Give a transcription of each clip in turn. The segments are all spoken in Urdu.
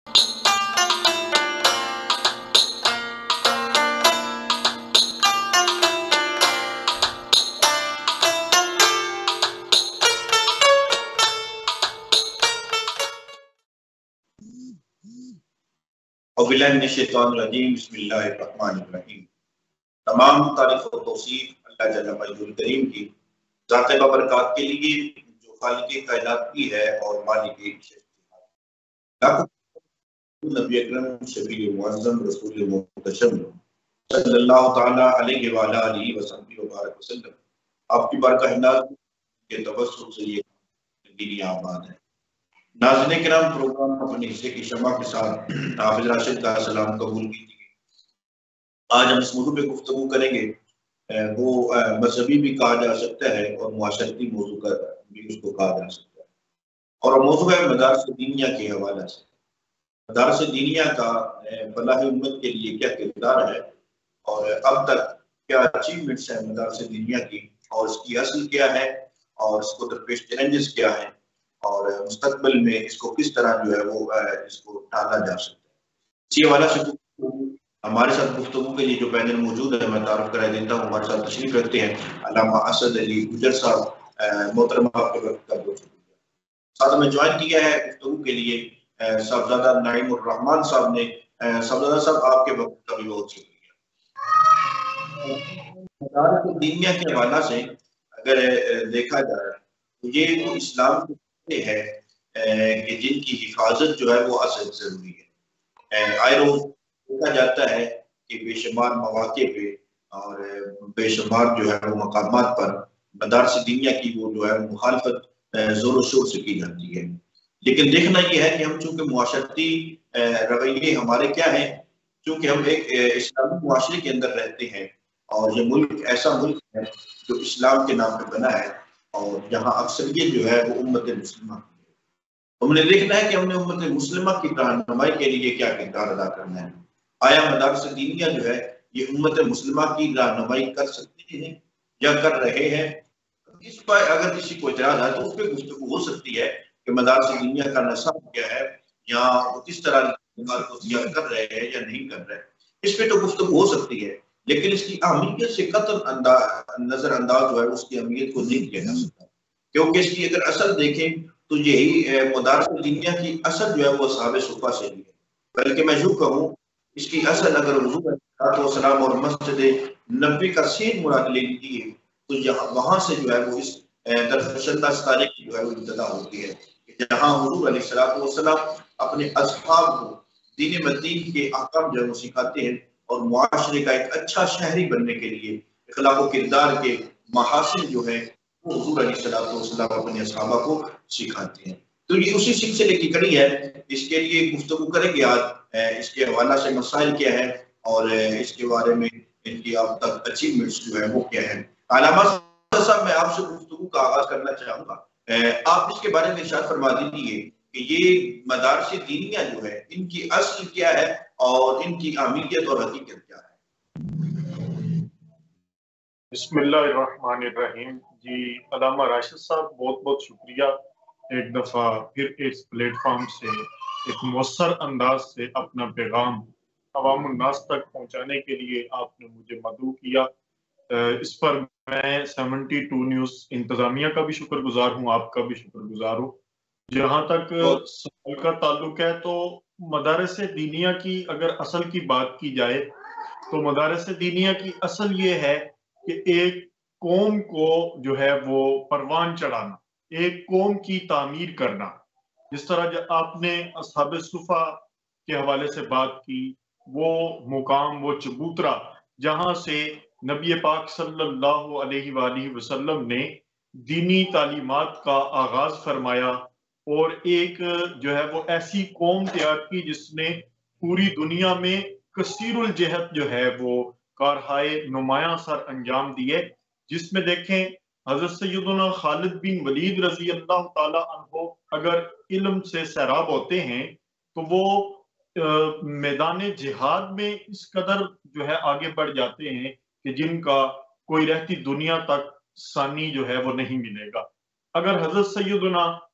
बिस्मिल्लाहिर्रहमानिर्रहीम। तमाम तारीफ और तौसीफ अल्लाह जल्ल मजदूर करीम की ज़ात बबरकात के लिए जो खालिक कायनात की है और मालिक नबी अकरम शफीए मुअज़्ज़म रसूल मुहतशम सल्लल्लाहु तआला अलैहि व आलिहि व बारक वसल्लम आपकी बरकात के तवस्सुल से ये दीनी आबाद है। नाज़रीन किराम, प्रोग्राम अपने हिस्से की शमा के साथ हाफिज राशिद का सलाम कबूल कीजिए। आज हम इस मौजू पे गुफ्तगू करेंगे, वो मजहबी भी कहा जा सकता है और मुआशरती मौजू का भी उसको कहा जा सकता है, और मौजू है मदारस दीनिया के हवाले से। मदारस दीनिया का फलाह उम्मत के लिए क्या किरदार है और अब तक क्या अचीवमेंट्स है मदारस दीनिया की, और इसकी असल क्या है और इसको दरपेश चैलेंजेस क्या है, और मुस्तकबिल में इसको किस तरह जो है वो इसको टाला जा सकता है। इसी हवाले से हमारे साथ गुफ्तगू के लिए जो पैनल मौजूद है मैं तारुफ कराई देता हूँ। हमारे साथ तशरीफ रखते हैं अल्लामा असद अली गुजर साहब। मोहतरमा आपके वक्त का बहुत शुक्रिया। साथ में ज्वाइन किया है गुफ्तगू के लिए साहबजादा नाइमुर रहमान साहब ने। साहबजादा साहब, आपके वक्त का भी बहुत शुक्रिया। मदारस दीनिया के हवाला से अगर देखा जाए तो ये वो इस्लाम के है कि जिनकी हिफाजत जो है वो असद जरूरी है। आए रोज देखा जाता है कि बेशुमार मौके पे और बेशुमार जो है वो मकामात पर मदारस दीनिया की वो जो है मुखालफत जोर शोर से की जाती है। लेकिन देखना ये है कि हम चूंकि मुआशरती रवैये हमारे क्या है, चूंकि हम एक इस्लामी मुआशरे के अंदर रहते हैं और ये मुल्क ऐसा मुल्क है जो इस्लाम के नाम पे बना है और जहाँ अक्सरियत जो है वो उम्मत मुस्लिमा की है। हमने देखना है कि हमने उम्मत मुस्लिमा की रहनुमाई के लिए क्या किरदार अदा करना है। आया मदारस दीनिया जो है ये उम्मत मुस्लिमा की रहनुमाई कर सकते हैं या कर रहे हैं? इस पर अगर किसी को इतराज है तो उस पर गुफ्तगू हो सकती है कि मदारस दीनिया का नसाब क्या है या वो किस तरह को तैयार कर रहे हैं या नहीं कर रहे हैं, इस पे तो गुफ्तगू हो सकती है। लेकिन इसकी अहमियत से कतई नजरअंदाज जो है उसकी अहमियत को नहीं किया जा सकता, क्योंकि इसकी अगर असर देखें तो यही मदारस दीनिया की असर जो है वो असहाब सुफ़ा से ही है। बल्कि मैं यूं कहूँ इसकी असल अगर हुज़ूर सलाम और मस्जिद नबी का सीन मुराद ले लीजिए तो यहाँ वहां से जो है वो इस दरफशंदा तारीख की जो है वो इब्तिदा होती है, जहाँ हुज़ूर अलैहिस्सलाम अपने असहाब को दीन मदीन के अहकाम जो है वो सिखाते हैं और मुआशरे का एक अच्छा शहरी बनने के लिए इखलाक व किरदार के महासिन जो है वो हुज़ूर अलैहिस्सलाम अपने असहाबा को सिखाते हैं। तो ये उसी सिलसिले की कड़ी है। इसके लिए गुफ्तगू करेंगे आज, इसके हवाला से मसाइल क्या है और इसके बारे में इनकी अब तक अचीवमेंट्स जो है वो क्या है। अल्लामा साहब, मैं आपसे गुफ्तगू का आगाज करना चाहूंगा। आप इसके बारे में इरशाद फरमा दीजिए कि ये मदारस दीनिया जो है इनकी असल क्या है और इनकी अहमियत और हकीकत क्या है। बिस्मिल्लाहिर्रहमानिर्रहीम। जी अल्लामा राशिद साहब, बहुत बहुत शुक्रिया एक दफ़ा फिर इस प्लेटफॉर्म से एक मौसर अंदाज से अपना पैगाम अवामुन्नास तक पहुंचाने के लिए आपने मुझे मदऊ किया। इस पर मैं 72 न्यूज़ इंतज़ामिया का भी शुक्रगुजार हूँ, आपका भी शुक्रगुजार हूँ। जहाँ तक सवाल का ताल्लुक है तो मदारस दीनिया की अगर असल की बात की जाए तो मदारस दीनिया की असल ये है कि एक कौम को जो है वो परवान चढ़ाना, एक कौम की तामीर करना। जिस तरह आपने असहाब सुफा के हवाले से बात की, वो मुकाम, वो चबूतरा जहां से नबी पाक सल्लल्लाहु अलैहि वसल्लम ने दीनी तालीमात का आगाज फरमाया और एक जो है वो ऐसी कौम तैयार की जिसने पूरी दुनिया में कसीरुल जहत जो है वो कारहाए नुमाया सर अंजाम दिए, जिसमें देखें हजरत सैयदना खालिद बिन वलीद रजी अल्लाह ताला अन्हो अगर इल्म से सैराब होते हैं तो वो मैदान जिहाद में इस कदर जो है आगे बढ़ जाते हैं कि जिनका कोई रहती दुनिया तक सानी जो है वो नहीं मिलेगा। अगर हजरत सैयदना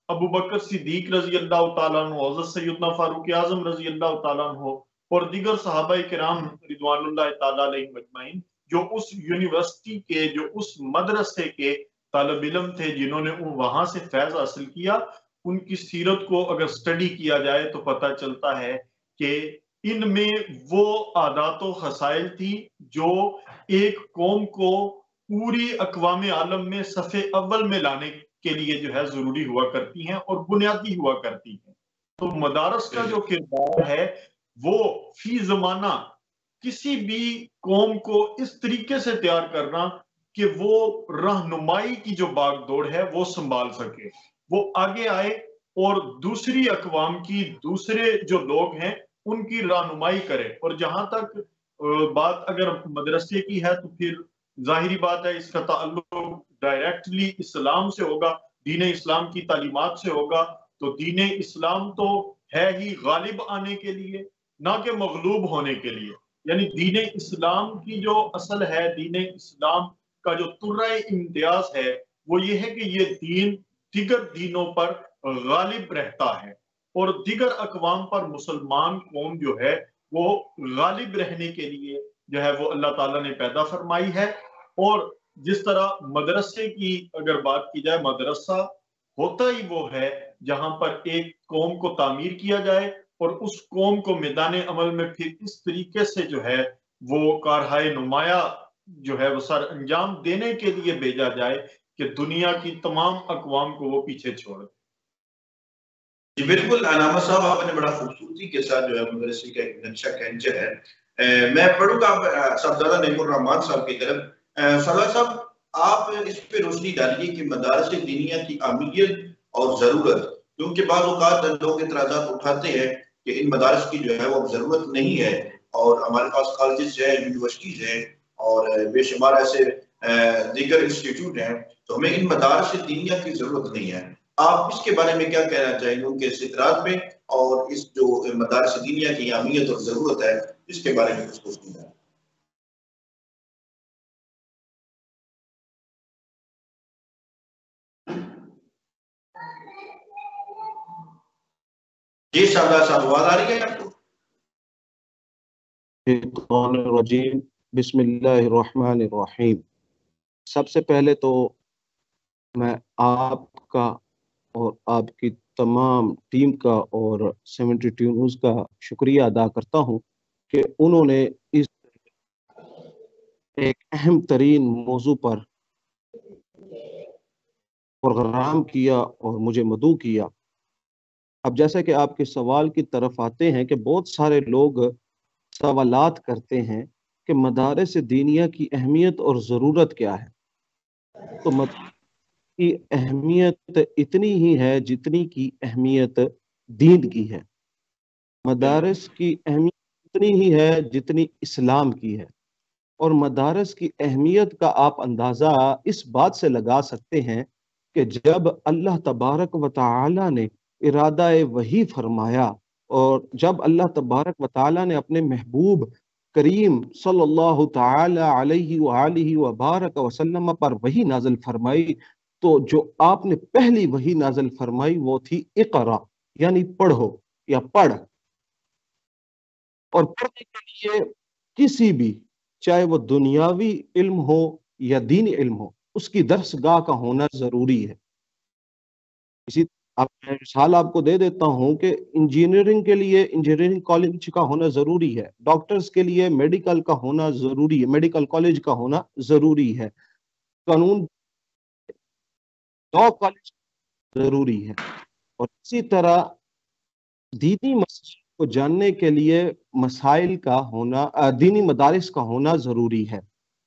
अबू बकर सिद्दीक रजी अल्लाह तआला अन्हु, हज़रत सैयदना फारूक आज़म रजी अल्लाह तआला अन्हु और दीगर सहाबाए किराम रिदवानुल्लाह तआला अलैहिम अजमईन जो उस यूनिवर्सिटी के, जो उस मदरसे के तालिब इल्म थे जिन्होंने वहां से फैज हासिल किया, उनकी सीरत को अगर स्टडी किया जाए तो पता चलता है कि इनमें वो आदात व खसाइल थी जो एक कौम को पूरी अक़वाम आलम में सफ़े अव्वल में लाने के लिए जो है जरूरी हुआ करती हैं और बुनियादी हुआ करती हैं। तो मदारस का जो किरदार है वो फी जमाना किसी भी कौम को इस तरीके से तैयार करना कि वो रहनुमाई की जो बागडोर है वो संभाल सके, वो आगे आए और दूसरी अक़वाम की, दूसरे जो लोग हैं उनकी रहनुमाई करे। और जहां तक बात अगर मदरसे की है तो फिर जाहिरी बात है इसका ताल्लुक डायरेक्टली इस्लाम से होगा, दीन इस्लाम की तालीमात से होगा। तो दीन इस्लाम तो है ही गालिब आने के लिए, ना कि मगलूब होने के लिए। यानी दीन इस्लाम की जो असल है, दीन इस्लाम का जो तुर्रा इम्तियाज है वो ये है कि ये दीन दिगर दीनों पर गालिब रहता है और दिगर अक़वाम पर मुसलमान कौम जो है वो गालिब रहने के लिए जो है वो अल्लाह ताला ने पैदा फरमाई है। और जिस तरह मदरसे की अगर बात की जाए, मदरसा होता ही वो है जहां पर एक कौम को तामीर किया जाए और उस कौम को मैदान अमल में फिर इस तरीके से जो है वो कारहाय नुमाया जो है वो सर अंजाम देने के लिए भेजा जाए कि दुनिया की तमाम अक़वाम को वो पीछे छोड़। जी बिल्कुल अनामा साहब, आपने बड़ा खूबसूरती के साथ जो है मदरसे का एक नक्शा खींचा है। मैं पढ़ूंगा साहबजादा नईमुर रहमान साहब की तरफ। सरदार साहब, आप इस पे रोशनी डालिए कि मदारस दीनिया की अहमियत और जरूरत, क्योंकि बाज़ औक़ात लोग इतराज़ात उठाते हैं कि इन मदारस की जो है वो जरूरत नहीं है और हमारे पास कॉलेजेस है, यूनिवर्सिटीज है और बेशुमार ऐसे दीगर इंस्टीट्यूट हैं, तो हमें इन मदारस दीनिया की जरूरत नहीं है। आप इसके बारे में क्या कहना चाहेंगे, उनके इस इतराज में और इस जो मदारस दीनिया की अहमियत और जरूरत है इसके बारे में कुछ सोचना है? जी शाहदार साहब, आवाज आ रही है आपको? बिस्मिल्लाहिर्रहमानिर्रहीम। सबसे पहले तो मैं आपका और आपकी तमाम टीम का और 72 न्यूज़ का शुक्रिया अदा करता हूं कि उन्होंने इस एक अहम तरीन मौजू पर प्रोग्राम किया और मुझे मदऊ किया। अब जैसा कि आपके सवाल की तरफ आते हैं कि बहुत सारे लोग सवालात करते हैं कि मदारिस दीनिया की अहमियत और ज़रूरत क्या है। तो मदारिस की अहमियत इतनी ही है जितनी की अहमियत दीन की है। मदारिस की अहमियत इतनी ही है जितनी इस्लाम की है। और मदारिस की अहमियत का आप अंदाज़ा इस बात से लगा सकते हैं कि जब अल्लाह तबारक व तआला ने इरादा वही फरमाया और जब अल्लाह तबारक व तआला ने अपने महबूब करीम सल्लल्लाहु तआला अलैहि व आलिहि व बारक वसल्लम पर वही नाज़िल फरमाई, तो जो आपने पहली वही नाज़िल फरमाई वो थी इक़रा, यानी पढ़ो या पढ़। और पढ़ने के लिए किसी भी, चाहे वो दुनियावी इल्म हो या दीनी इल्म हो, उसकी दरसगाह का होना जरूरी है। इसी मैं मिसाल आपको दे देता हूं कि इंजीनियरिंग के लिए इंजीनियरिंग कॉलेज का होना जरूरी है, डॉक्टर्स के लिए मेडिकल का होना जरूरी है, मेडिकल कॉलेज का होना जरूरी है, कानून लॉ कॉलेज जरूरी है। और इसी तरह दीनी मसाइल को जानने के लिए मसाइल का होना, दीनी मदारिस का होना जरूरी है।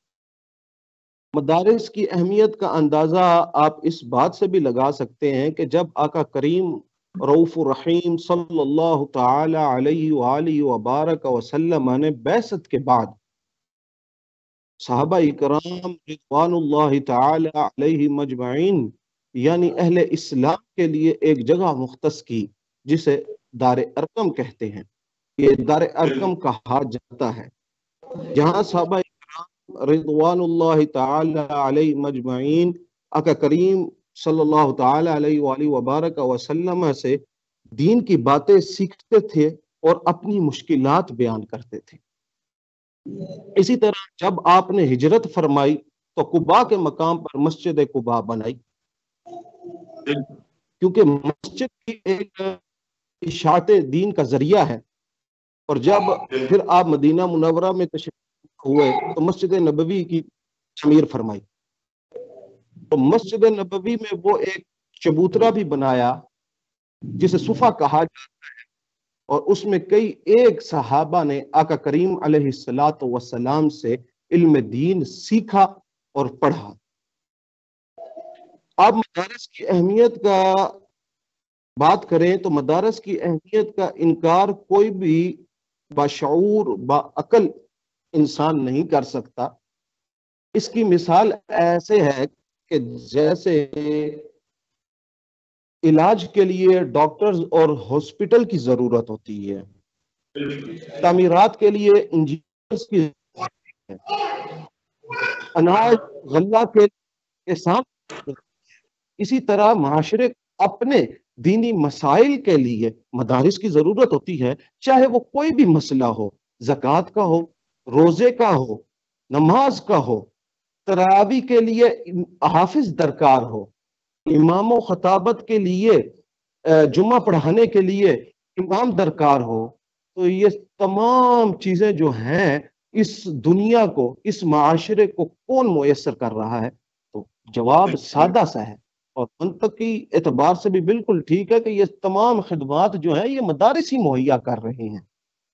मदारिस की अहमियत का अंदाज़ा आप इस बात से भी लगा सकते हैं कि जब आका करीम रऊफ़ुर रहीम सल्लल्लाहु तआला अलैहि व आलिहि व बारक वसल्लम ने बैसत के बाद सहाबा इकराम रिज़वानुल्लाहि तआला अलैहिम अजमईन यानी अहले इस्लाम के लिए एक जगह मुख्तस की जिसे दारे अरकम कहते हैं। ये दारे अरकम कहा जाता है जहाँ सहाबा रिज़वानुल्लाहि तआला अलैहिम अजमईन आका करीम صلی اللہ تعالی علیہ وآلہ وبارک وسلم سے دین کی باتیں سیکھتے تھے اور اپنی مشکلات بیان کرتے تھے۔ اسی طرح جب آپ نے ہجرت فرمائی تو قباء کے مقام پر مسجد قباء بنائی، کیونکہ مسجد کی ایک اشاعت دین کا ذریعہ ہے۔ اور جب پھر آپ مدینہ منورہ میں تشریف ہوئے تو مسجد نبوی کی تعمیر فرمائی۔ تو مسجد نبوی میں وہ ایک چبوترا بھی بنایا جسے صفا کہا جاتا ہے، اور اس میں کئی ایک صحابہ نے آقا کریم علیہ الصلاۃ والسلام سے علم دین سیکھا اور پڑھا۔ آپ مدارس کی اہمیت کا بات کریں تو مدارس کی اہمیت کا انکار کوئی بھی باشعور باعقل انسان نہیں کر سکتا۔ اس کی مثال ایسے ہے کہ جیسے علاج کے لیے ڈاکٹرز اور ہاسپٹل کی ضرورت ہوتی ہے، تعمیرات کے لیے انجینئرز کی ضرورت ہے، اناج غلہ کے کسان، اسی طرح معاشرے اپنے دینی مسائل کے لیے مدارس کی ضرورت ہوتی ہے، چاہے وہ کوئی بھی مسئلہ ہو، زکوٰۃ کا ہو، روزے کا ہو، نماز کا ہو، تراویح کے لیے حافظ درکار ہو، امام و خطابت کے لیے جمعہ پڑھانے کے لیے امام درکار ہو۔ تو یہ تمام چیزیں جو ہیں اس دنیا کو، اس معاشرے کو کون میسر کر رہا ہے؟ تو جواب سادہ سا ہے، اور منطقی اعتبار سے بھی بالکل ٹھیک ہے کہ یہ تمام خدمات جو ہیں یہ مدارس ہی مہیا کر رہے ہیں۔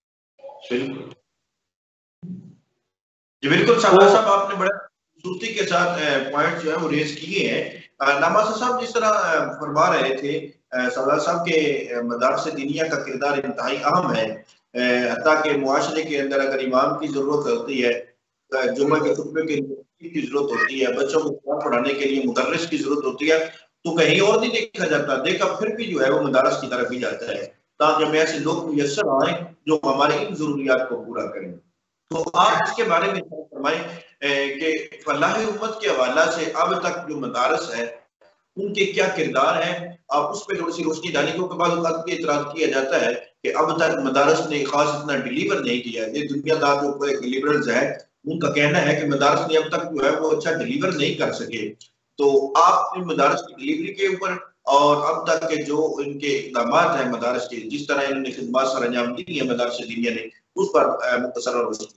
جی بالکل صاحب، آپ نے بڑے خوبصورتی کے ساتھ پوائنٹ جو ہے وہ ریز کیے ہیں۔ ناماسا صاحب جس طرح فرما رہے تھے سردار صاحب کے مدارس دینیہ کا کردار انتہائی اہم ہے، حتیٰ کہ معاشرے کے اندر اگر امام کی ضرورت ہوتی ہے، جمعہ کے خطبے کے لیے کی ضرورت ہوتی ہے، بچوں کو قرآن پڑھانے کے لیے مدرس کی ضرورت ہوتی ہے، تو کہیں اور نہیں دیکھا جاتا، دیکھا پھر بھی جو ہے وہ مدارس کی طرف ہی جاتا ہے، تاکہ ہمیں ایسے لوگ میسر آئیں جو ہمارے ان ضروریات کو پورا کریں۔ تو آپ اس کے بارے میں فرمائیں کہ فلاح امت کے حوالہ سے اب تک جو مدارس ہے ان کے کیا کردار ہیں، آپ اس پہ تھوڑی سی روشنی ڈالیں، کیونکہ بعض اوقات یہ اعتراض کیا جاتا ہے کہ اب تک مدارس نے خاص اتنا ڈیلیور نہیں کیا ہے۔ یہ دنیا دار جو لیبرلز ہیں ان کا کہنا ہے کہ مدارس نے اب تک جو ہے وہ اچھا ڈیلیور نہیں کر سکے۔ تو آپ ان مدارس کی ڈیلیوری کے اوپر اور اب تک کے جو ان کے اقدامات ہیں مدارس کے، جس طرح انہوں نے خدمات سر انجام دی ہیں مدارس دینیہ نے، اس پر مختصر روشنی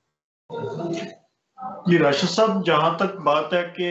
ڈالیں۔ یہ راشد صاحب، جہاں تک بات ہے کہ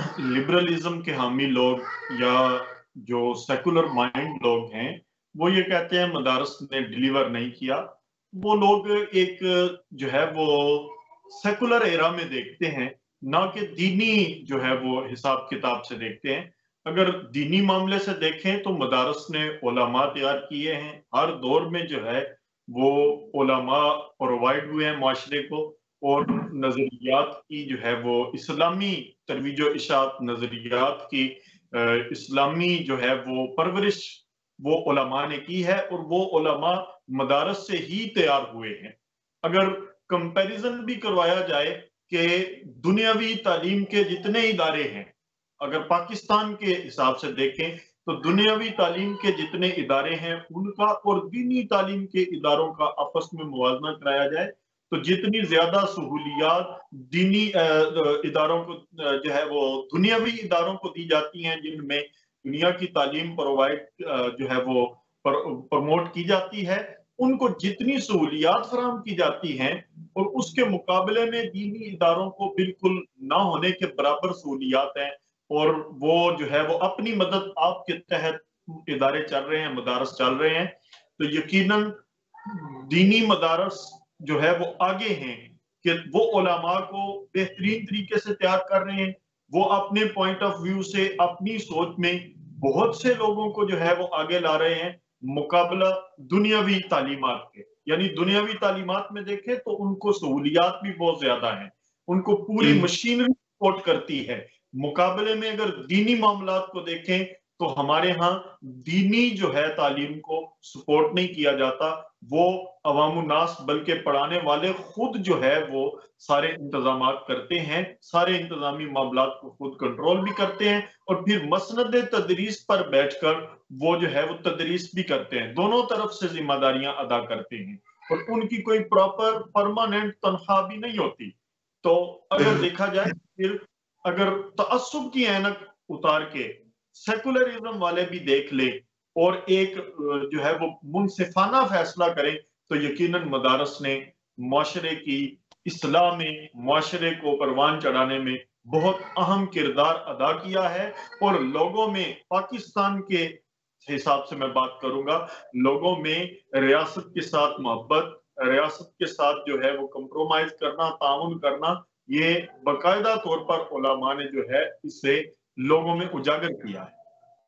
لبرلزم کے حامی لوگ یا جو سیکولر مائنڈ لوگ ہیں وہ یہ کہتے ہیں مدارس نے ڈیلیور نہیں کیا، وہ لوگ ایک جو ہے وہ سیکولر ایرا میں دیکھتے ہیں، نہ کہ دینی جو ہے وہ حساب کتاب سے دیکھتے ہیں۔ اگر دینی معاملے سے دیکھیں تو مدارس نے علماء تیار کیے ہیں، ہر دور میں جو ہے وہ علماء پرووائڈ ہوئے ہیں معاشرے کو، اور نظریات کی جو ہے وہ اسلامی ترویج و اشاعت، نظریات کی اسلامی جو ہے وہ پرورش وہ علماء نے کی ہے، اور وہ علماء مدارس سے ہی تیار ہوئے ہیں۔ اگر کمپیریزن بھی کروایا جائے کہ دنیاوی تعلیم کے جتنے ادارے ہیں، اگر پاکستان کے حساب سے دیکھیں تو دنیاوی تعلیم کے جتنے ادارے ہیں ان کا اور دینی تعلیم کے اداروں کا آپس میں موازنہ کرایا جائے تو جتنی زیادہ سہولیات دینی اداروں کو جو ہے وہ دنیاوی اداروں کو دی جاتی ہیں، جن میں دنیا کی تعلیم پرووائڈ جو ہے وہ پروموٹ کی جاتی ہے، ان کو جتنی سہولیات فراہم کی جاتی ہیں اور اس کے مقابلے میں دینی اداروں کو بالکل نہ ہونے کے برابر سہولیات ہیں، اور وہ جو ہے وہ اپنی مدد آپ کے تحت ادارے چل رہے ہیں، مدارس چل رہے ہیں، تو یقیناً دینی مدارس جو ہے وہ آگے ہیں کہ وہ علماء کو بہترین طریقے سے تیار کر رہے ہیں، وہ اپنے پوائنٹ آف ویو سے اپنی سوچ میں بہت سے لوگوں کو جو ہے وہ آگے لا رہے ہیں مقابلہ دنیاوی تعلیمات کے۔ یعنی دنیاوی تعلیمات میں دیکھیں تو ان کو سہولیات بھی بہت زیادہ ہیں، ان کو پوری مشینری سپورٹ کرتی ہے، مقابلے میں اگر دینی معاملات کو دیکھیں تو ہمارے ہاں دینی جو ہے تعلیم کو سپورٹ نہیں کیا جاتا، وہ عوام الناس بلکہ پڑھانے والے خود جو ہے وہ سارے انتظامات کرتے ہیں، سارے انتظامی معاملات کو خود کنٹرول بھی کرتے ہیں، اور پھر مسند تدریس پر بیٹھ کر وہ جو ہے وہ تدریس بھی کرتے ہیں، دونوں طرف سے ذمہ داریاں ادا کرتے ہیں، اور ان کی کوئی پراپر پرماننٹ تنخواہ بھی نہیں ہوتی۔ تو اگر دیکھا جائے پھر اگر تعصب کی اینک اتار کے سیکولرزم والے بھی دیکھ لیں اور ایک جو ہے وہ منصفانہ فیصلہ کریں، تو یقیناً مدارس نے معاشرے کی اصلاح میں، معاشرے کو پروان چڑھانے میں بہت اہم کردار ادا کیا ہے، اور لوگوں میں، پاکستان کے حساب سے میں بات کروں گا، لوگوں میں ریاست کے ساتھ محبت، ریاست کے ساتھ جو ہے وہ کمپرومائز کرنا، تعاون کرنا، یہ باقاعدہ طور پر علماء نے جو ہے اسے لوگوں میں اجاگر کیا ہے۔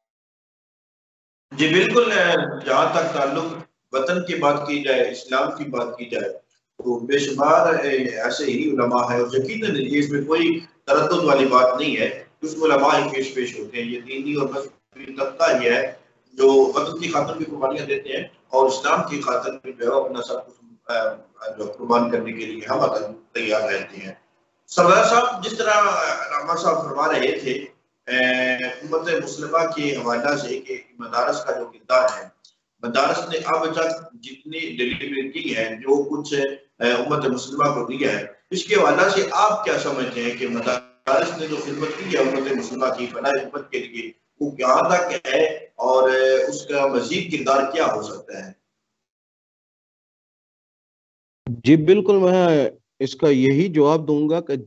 جی بالکل، جہاں تک تعلق وطن کی بات کی جائے، اسلام کی بات کی جائے، تو بے شمار ایسے ہی علماء ہیں، اور یقیناً اس میں کوئی تردد والی بات نہیں ہے، اس میں علماء ہی پیش ہوتے ہیں۔ یہ دینی اور مذہبی طبقہ ہی ہے جو وطن کی خاطر بھی قربانیاں دیتے ہیں، اور اسلام کی خاطر بھی جو ہے اپنا سب کچھ جو قربان کرنے کے لیے ہم تیار رہتے ہیں۔ سردار صاحب، جس طرح علامہ صاحب فرما رہے تھے امت مسلمہ کے حوالہ سے کہ مدارس کا جو کردار ہے، مدارس نے اب تک جتنی ڈلیوری کی ہے، جو کچھ امت مسلمہ کو دیا ہے، اس کے حوالہ سے آپ کیا سمجھتے ہیں کہ مدارس نے جو خدمت کی ہے امت مسلمہ کی فلاح امت کے لیے، وہ کہاں تک ہے اور اس کا مزید کردار کیا ہو سکتا ہے؟ جی بالکل، میں اس کا یہی جواب دوں گا کہ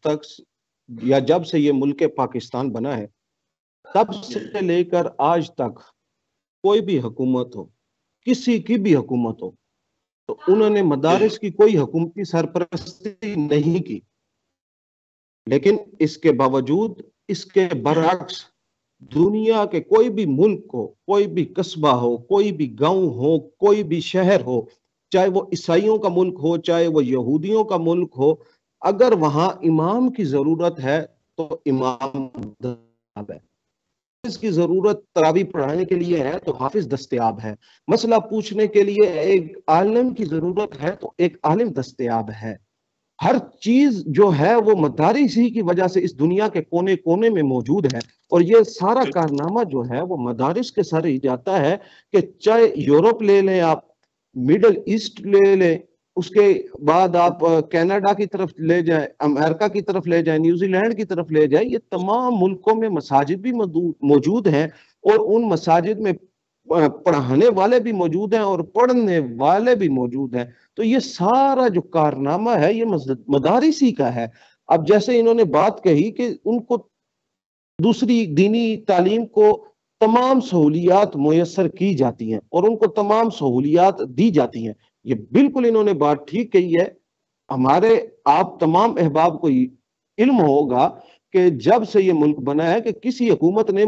جب سے یہ ملک پاکستان بنا ہے، تب سے لے کر آج تک کوئی بھی حکومت ہو، کسی کی بھی حکومت ہو، تو انہوں نے مدارس کی کوئی حکومتی سرپرستی نہیں کی، لیکن اس کے باوجود، اس کے برعکس، دنیا کے کوئی بھی ملک ہو، کوئی بھی قصبہ ہو، کوئی بھی گاؤں ہو، کوئی بھی شہر ہو، چاہے وہ عیسائیوں کا ملک ہو، چاہے وہ یہودیوں کا ملک ہو، اگر وہاں امام کی ضرورت ہے تو امام دستیاب ہے، حافظ کی ضرورت تراویح پڑھانے کے لیے ہے تو حافظ دستیاب ہے، مسئلہ پوچھنے کے لیے ایک عالم کی ضرورت ہے تو ایک عالم دستیاب ہے۔ ہر چیز جو ہے وہ مدارس ہی کی وجہ سے اس دنیا کے کونے کونے میں موجود ہے، اور یہ سارا کارنامہ جو ہے وہ مدارس کے سر ہی جاتا ہے، کہ چاہے یورپ لے لیں، آپ میڈل ایسٹ لے لیں، اس کے بعد آپ کینیڈا کی طرف لے جائیں، امریکہ کی طرف لے جائیں، نیوزی لینڈ کی طرف لے جائیں، یہ تمام ملکوں میں مساجد بھی موجود ہیں، اور ان مساجد میں پڑھانے والے بھی موجود ہیں اور پڑھنے والے بھی موجود ہیں۔ تو یہ سارا جو کارنامہ ہے یہ مدارس ہی کا ہے۔ اب جیسے انہوں نے بات کہی کہ ان کو دوسری دینی تعلیم کو تمام سہولیات میسر کی جاتی ہیں اور ان کو تمام سہولیات دی جاتی ہیں، یہ بالکل انہوں نے بات ٹھیک کہی ہے۔ ہمارے آپ تمام احباب کو علم ہوگا کہ جب سے یہ ملک بنا ہے کہ کسی حکومت نے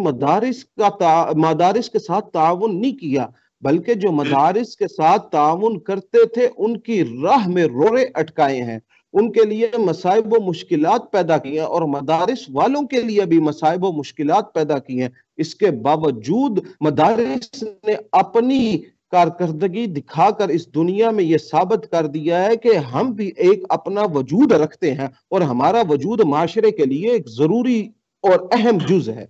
مدارس کے ساتھ تعاون نہیں کیا، بلکہ جو مدارس کے ساتھ تعاون کرتے تھے ان کی راہ میں روڑے اٹکائے ہیں، ان کے لیے مصائب و مشکلات پیدا کی ہیں، اور مدارس والوں کے لیے بھی مصائب و مشکلات پیدا کی ہیں۔ اس کے باوجود مدارس نے اپنی کارکردگی دکھا کر اس دنیا میں یہ ثابت کر دیا ہے کہ ہم بھی ایک اپنا وجود رکھتے ہیں، اور ہمارا وجود معاشرے کے لیے ایک ضروری اور اہم جز ہے۔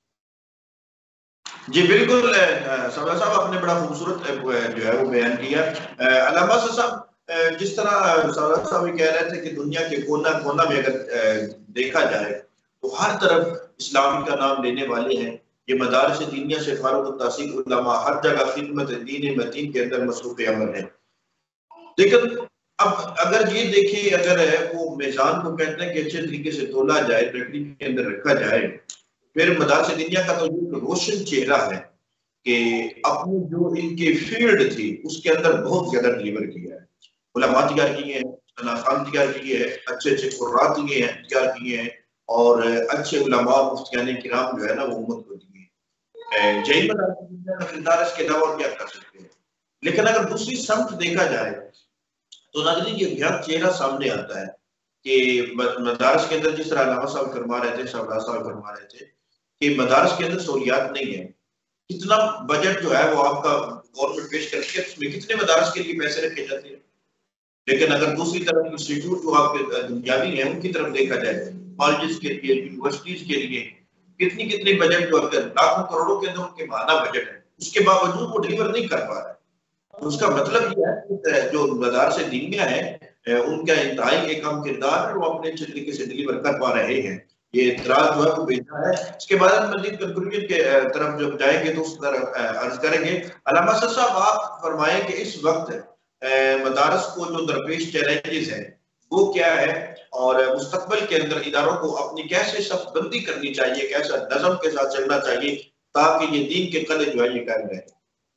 جی بالکل، سردار صاحب آپ نے بڑا خوبصورت جو ہے وہ بیان کیا۔ علامہ صاحب، جس طرح سردار صاحب کہہ رہے تھے کہ دنیا کے کونا کونا میں اگر دیکھا جائے تو ہر طرف اسلام کا نام لینے والے ہیں، یہ مدارس دینیہ سے فارغ التحصیل علماء ہر جگہ خدمت دین متین کے اندر مصروف عمل ہے۔ لیکن اب اگر یہ دیکھیں، اگر وہ میزان کو کہتے ہیں کہ اچھے طریقے سے تولا جائے، لکڑی کے اندر رکھا جائے، پھر مدارس دنیا کا تو ایک روشن چہرہ ہے کہ اپنی جو ان کی فیلڈ تھی اس کے اندر بہت زیادہ ڈلیور کیا ہے، علماء تیار کیے ہیں، شناسان تیار کیے ہیں، اچھے اچھے قرات لیے ہیں، تیار کیے ہیں، اور اچھے علماء مفتیان کرام جو ہے نا وہ امت کو دیے ہیں۔ جہی مدارس دنیا کا کردار اس کے علاوہ کیا کر سکتے ہیں؟ لیکن اگر دوسری سمت دیکھا جائے تو ناظرین یہ بیان چہرہ سامنے آتا ہے کہ مدارس کے اندر جس طرح علامہ صاحب فرما رہے تھے، سردار صاحب فرما رہے تھے کہ مدارس کے اندر سہولیات نہیں ہیں، کتنا بجٹ جو ہے وہ آپ کا گورنمنٹ پیش کرتی ہے، اس میں کتنے مدارس کے لیے پیسے رکھے جاتے ہیں. لیکن اگر دوسری طرف انسٹیٹیوٹ جو آپ کے دنیاوی ہیں ان کی طرف دیکھا جائے، کالجز کے لیے، یونیورسٹیز کے لیے کتنی بجٹ جو لاکھوں کروڑوں کے اندر ان کے ماہانہ بجٹ ہے، اس کے باوجود وہ ڈلیور نہیں کر پا رہے. اس کا مطلب یہ ہے کہ جو مدارس دینیہ ہیں ان کا انتہائی ایک اہم کردار ہے، وہ اپنے اچھے طریقے سے ڈلیور کر پا رہے ہیں. یہ اعتراض جو ہے وہ بھیجنا ہے. اس کے بعد ہم مزید کنکلوژن کے طرف جب جائیں گے تو اس طرف عرض کریں گے. علامہ اسد صاحب آپ فرمائیں کہ اس وقت مدارس کو جو درپیش چیلنجز ہیں وہ کیا ہے، اور مستقبل کے اندر اداروں کو اپنی کیسے صف بندی کرنی چاہیے، کیسا نظم کے ساتھ چلنا چاہیے تاکہ یہ دین کے قلعے جو ہے یہ قائم رہے.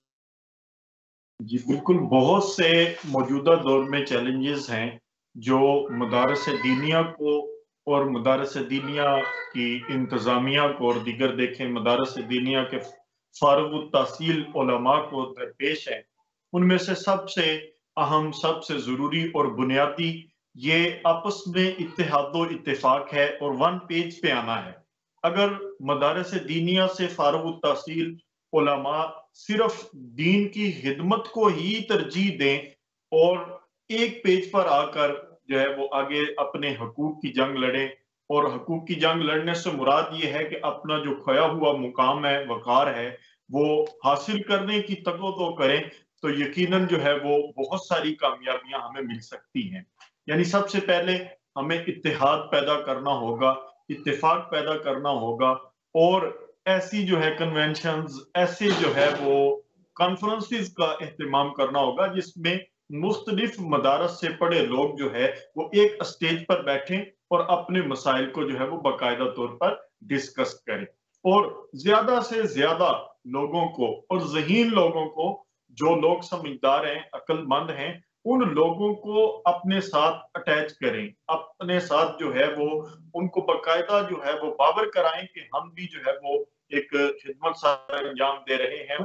جی بالکل، بہت سے موجودہ دور میں چیلنجز ہیں جو مدارس دینیہ کو اور مدارس دینیہ کی انتظامیہ کو اور دیگر دیکھیں مدارس دینیہ کے فارغ التحصیل علماء کو درپیش ہیں. ان میں سے سب سے اہم، سب سے ضروری اور بنیادی یہ آپس میں اتحاد و اتفاق ہے اور ون پیج پہ آنا ہے. اگر مدارس دینیہ سے فارغ التحصیل علماء صرف دین کی خدمت کو ہی ترجیح دیں اور ایک پیج پر آ کر جو ہے وہ آگے اپنے حقوق کی جنگ لڑیں، اور حقوق کی جنگ لڑنے سے مراد یہ ہے کہ اپنا جو کھویا ہوا مقام ہے، وقار ہے، وہ حاصل کرنے کی تگو کریں، تو یقیناً جو ہے وہ بہت ساری کامیابیاں ہمیں مل سکتی ہیں. یعنی سب سے پہلے ہمیں اتحاد پیدا کرنا ہوگا، اتفاق پیدا کرنا ہوگا، اور ایسی جو ہے کنونشنز، ایسے جو ہے وہ کانفرنسز کا اہتمام کرنا ہوگا جس میں مختلف مدارس سے پڑھے لوگ جو ہے وہ ایک اسٹیج پر بیٹھیں اور اپنے مسائل کو جو ہے وہ باقاعدہ طور پر ڈسکس کریں، اور زیادہ سے زیادہ لوگوں کو اور ذہین لوگوں کو، جو لوگ سمجھدار ہیں، عقل مند ہیں، ان لوگوں کو اپنے ساتھ اٹیچ کریں، اپنے ساتھ جو ہے وہ ان کو باقاعدہ جو ہے وہ باور کرائیں کہ ہم بھی جو ہے وہ ایک خدمت سر انجام دے رہے ہیں.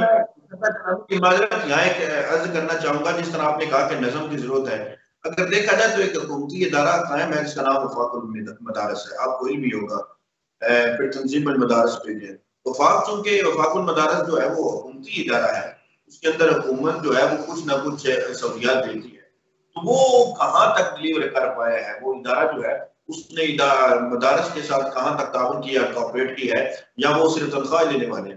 معذرت یہاں ایک عرض کرنا چاہوں گا، جس طرح آپ نے کہا کہ نظم کی ضرورت ہے، اگر دیکھا جائے تو ایک حکومتی ادارہ قائم ہے جس کا نام وفاق المدارس ہے. آپ کوئی بھی ہوگا پھر تنظیم المدارس پہ ہے وفاق، چونکہ وفاق المدارس جو ہے وہ حکومتی ادارہ ہے، اس کے اندر حکومت جو ہے وہ کچھ نہ کچھ سہولیات دیتی ہے، تو وہ کہاں تک ڈلیور کر پایا ہے وہ ادارہ جو ہے، اس نے مدارس کے ساتھ کہاں تک تعاون کیا، کوآپریٹ کی ہے، یا وہ صرف تنخواہ لینے والے ہیں؟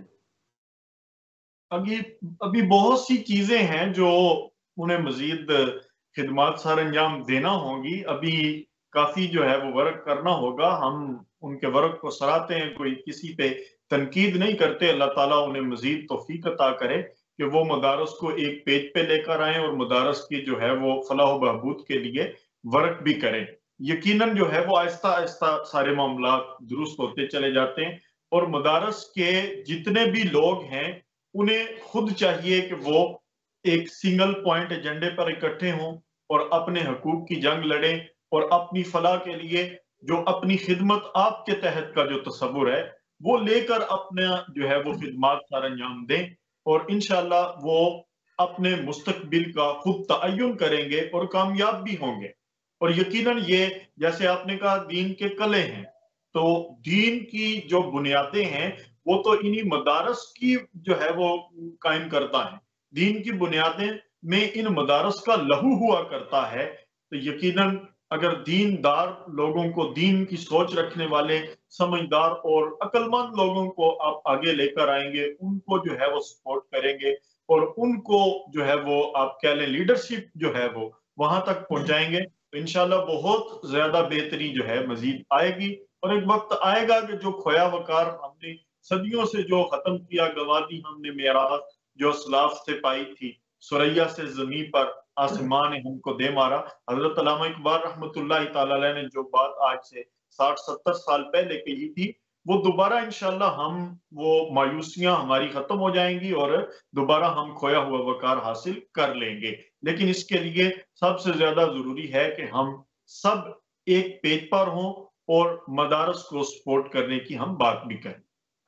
ابھی بہت سی چیزیں ہیں جو انہیں مزید خدمات سر انجام دینا ہوں گی. ابھی کافی جو ہے وہ ورک کرنا ہوگا. ہم ان کے ورک کو سراہتے ہیں، کوئی کسی پہ تنقید نہیں کرتے. اللہ تعالیٰ انہیں مزید توفیق عطا کرے کہ وہ مدارس کو ایک پیج پہ لے کر آئیں اور مدارس کی جو ہے وہ فلاح و بہبود کے لیے ورک بھی کریں. یقیناً جو ہے وہ آہستہ آہستہ سارے معاملات درست ہوتے چلے جاتے ہیں، اور مدارس کے جتنے بھی لوگ ہیں انہیں خود چاہیے کہ وہ ایک سنگل پوائنٹ ایجنڈے پر اکٹھے ہوں اور اپنے حقوق کی جنگ لڑیں، اور اپنی فلاح کے لیے جو اپنی خدمت آپ کے تحت کا جو تصور ہے وہ لے کر اپنا جو ہے وہ خدمات سر انجام دیں، اور انشاءاللہ وہ اپنے مستقبل کا خود تعین کریں گے اور کامیاب بھی ہوں گے. اور یقیناً یہ جیسے آپ نے کہا دین کے قلعے ہیں، تو دین کی جو بنیادیں ہیں وہ تو انہی مدارس کی جو ہے وہ قائم کرتا ہے. دین کی بنیادیں میں ان مدارس کا لہو ہوا کرتا ہے. تو یقیناً اگر دیندار لوگوں کو، دین کی سوچ رکھنے والے سمجھدار اور عقل مند لوگوں کو آپ آگے لے کر آئیں گے، ان کو جو ہے وہ سپورٹ کریں گے، اور ان کو جو ہے وہ آپ کہہ لیں لیڈرشپ جو ہے وہ وہاں تک پہنچائیں گے، تو انشاءاللہ بہت زیادہ بہتری جو ہے مزید آئے گی. اور ایک وقت آئے گا کہ جو کھویا وقار ہم نے صدیوں سے جو ختم کیا، گوادی ہم نے میراث جو اسلاف سے پائی تھی، سریا سے زمین پر آسمان نے ہم کو دے مارا. حضرت علامہ اقبال رحمۃ اللہ تعالی علیہ نے جو بات آج سے 60-70 سال پہلے کہی تھی، وہ دوبارہ انشاءاللہ ہم وہ مایوسیاں ہماری ختم ہو جائیں گی اور دوبارہ ہم کھویا ہوا وقار حاصل کر لیں گے. لیکن اس کے لیے سب سے زیادہ ضروری ہے کہ ہم سب ایک پیج پر ہوں اور مدارس کو سپورٹ کرنے کی ہم بات بھی کریں.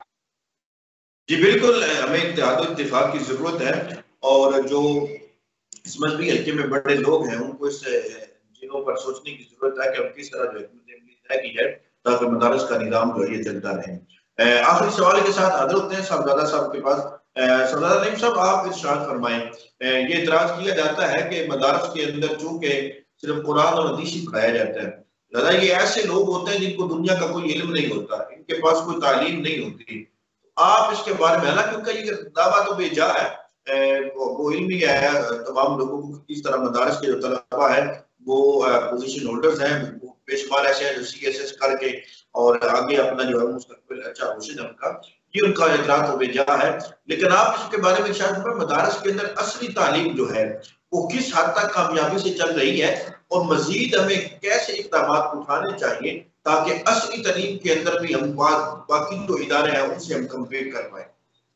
جی بالکل، ہمیں اتحاد و اتفاق کی ضرورت ہے، اور جو اس مذہبی حلقے میں بڑے لوگ ہیں ان کو اس چیزوں پر سوچنے کی ضرورت ہے کہ ہم کس طرح جو حکمت عملی طے کی ہے تاکہ مدارس کا نظام جو ہے یہ چلتا رہے. آخری سوال کے ساتھ حاضر ہوتے ہیں صاحبزادہ صاحب کے پاس. صاحبزادہ نعیم صاحب آپ ارشاد فرمائیں. یہ اعتراض کیا جاتا ہے کہ مدارس کے اندر چونکہ صرف قرآن اور حدیث ہی پڑھایا جاتا ہے، لہٰذا یہ ایسے لوگ ہوتے ہیں جن کو دنیا کا کوئی علم نہیں ہوتا، ان کے پاس کوئی تعلیم نہیں ہوتی. آپ اس کے بارے میں، حالانکہ ان کا یہ دعویٰ تو بے جا ہے، وہ علمی ہے تمام لوگوں کو کس طرح مدارس کے جو طلبہ ہیں وہ پوزیشن ہولڈرز ہیں، وہ بے شمار ایسے ہیں جو سی ایس ایس کر کے اور آگے اپنا جو ہے مستقبل اچھا روشن ہے ان کا، یہ ان کا اعتراض تو بے جا ہے. لیکن آپ اس کے بارے میں شاید مدارس کے اندر اصلی تعلیم جو ہے وہ کس حد تک کامیابی سے چل رہی ہے، اور مزید ہمیں کیسے اقدامات اٹھانے چاہیے تاکہ اصلی تعلیم کے اندر بھی ہم باقی جو ادارے ہیں ان سے ہم کمپیٹ کر پائیں.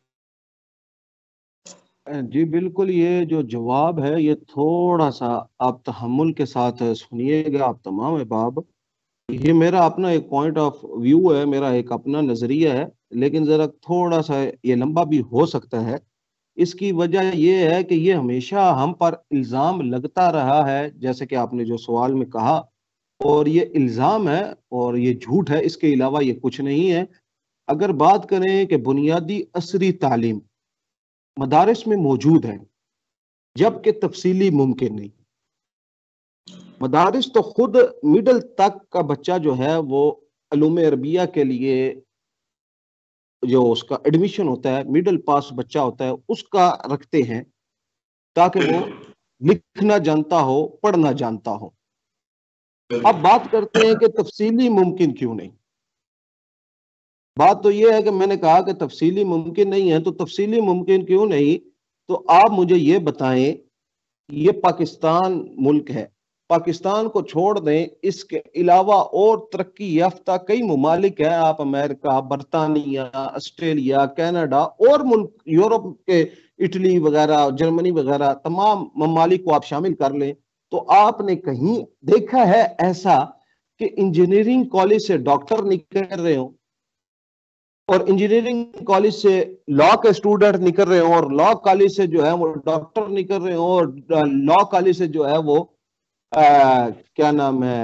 جی بالکل، یہ جو جواب ہے یہ تھوڑا سا آپ تحمل کے ساتھ سنیے گا آپ تمام احباب. یہ میرا اپنا ایک پوائنٹ آف ویو ہے، میرا ایک اپنا نظریہ ہے، لیکن ذرا تھوڑا سا یہ لمبا بھی ہو سکتا ہے. اس کی وجہ یہ ہے کہ یہ ہمیشہ ہم پر الزام لگتا رہا ہے، جیسے کہ آپ نے جو سوال میں کہا، اور یہ الزام ہے اور یہ جھوٹ ہے، اس کے علاوہ یہ کچھ نہیں ہے. اگر بات کریں کہ بنیادی عصری تعلیم مدارس میں موجود ہے جبکہ تفصیلی ممکن نہیں. مدارس تو خود مڈل تک کا بچہ جو ہے وہ علوم عربیہ کے لیے جو اس کا ایڈمیشن ہوتا ہے، مڈل پاس بچہ ہوتا ہے، اس کا رکھتے ہیں تاکہ وہ لکھنا جانتا ہو، پڑھنا جانتا ہو. اب بات کرتے ہیں کہ تفصیلی ممکن کیوں نہیں. بات تو یہ ہے کہ میں نے کہا کہ تفصیلی ممکن نہیں ہے، تو تفصیلی ممکن کیوں نہیں؟ تو آپ مجھے یہ بتائیں، یہ پاکستان ملک ہے، پاکستان کو چھوڑ دیں، اس کے علاوہ اور ترقی یافتہ کئی ممالک ہیں، آپ امریکہ، برطانیہ، آسٹریلیا، کینیڈا اور ملک یورپ کے اٹلی وغیرہ، جرمنی وغیرہ تمام ممالک کو آپ شامل کر لیں، تو آپ نے کہیں دیکھا ہے ایسا کہ انجینئرنگ کالج سے ڈاکٹر نکل رہے ہوں، اور انجینئرنگ کالج سے لاء کے اسٹوڈنٹ نکل رہے ہوں، اور لاء کالج سے جو ہے وہ ڈاکٹر نکل رہے ہوں، اور لاء کالج سے جو ہے وہ کیا نام ہے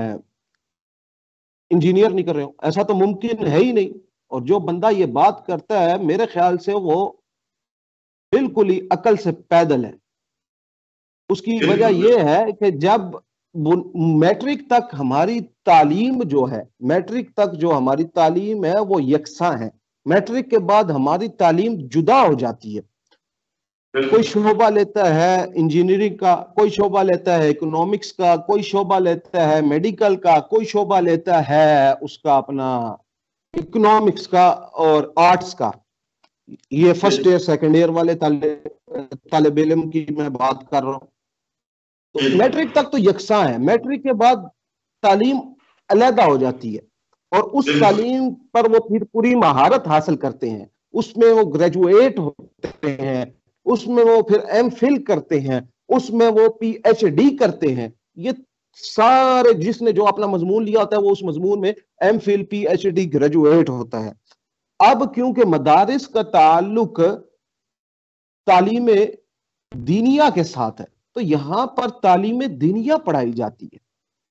انجینئر نکل رہے ہوں؟ ایسا تو ممکن ہے ہی نہیں. اور جو بندہ یہ بات کرتا ہے میرے خیال سے وہ بالکل ہی عقل سے پیدل ہے. اس کی وجہ یہ ہے کہ جب میٹرک تک ہماری تعلیم جو ہے، میٹرک تک جو ہماری تعلیم ہے وہ یکساں ہے، میٹرک کے بعد ہماری تعلیم جدا ہو جاتی ہے. کوئی شعبہ لیتا ہے انجینئرنگ کا، کوئی شعبہ لیتا ہے اکنامکس کا، کوئی شعبہ لیتا ہے میڈیکل کا، کوئی شعبہ لیتا ہے اس کا اپنا اکنامکس کا اور آرٹس کا. یہ فرسٹ ایئر سیکنڈ ایئر والے طالب علم کی میں بات کر رہا ہوں. تو میٹرک تک تو یکساں ہے، میٹرک کے بعد تعلیم علیحدہ ہو جاتی ہے، اور اس تعلیم پر وہ پھر پوری مہارت حاصل کرتے ہیں، اس میں وہ گریجویٹ ہوتے ہیں، اس میں وہ پھر ایم فل کرتے ہیں، اس میں وہ پی ایچ ڈی کرتے ہیں. یہ سارے جس نے جو اپنا مضمون لیا ہوتا ہے وہ اس مضمون میں M Phil, P H D, graduate ہوتا ہے. اب کیونکہ مدارس کا تعلق تعلیم دینیا کے ساتھ ہے تو یہاں پر تعلیم دینیا پڑھائی جاتی ہے.